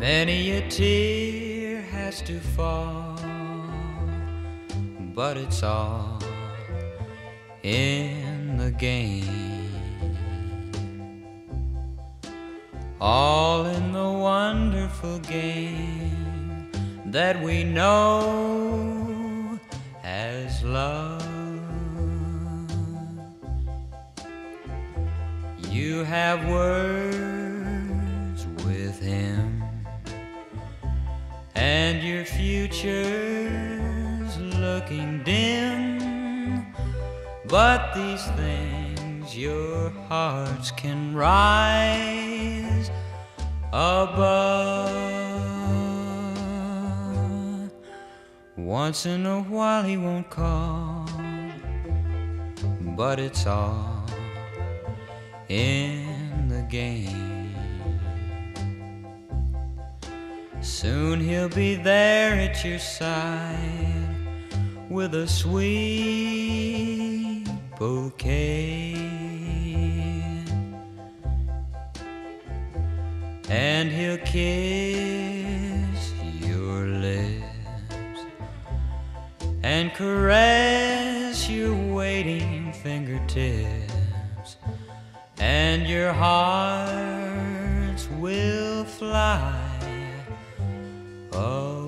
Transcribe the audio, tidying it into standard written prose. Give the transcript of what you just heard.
Many a tear has to fall, but it's all in the game, all in the wonderful game that we know as love. You have words with him, and your future's looking dim, but these things your hearts can rise above. Once in a while he won't call, but it's all in the game. Soon he'll be there at your side with a sweet bouquet, and he'll kiss your lips and caress your waiting fingertips, and your hearts will fly away.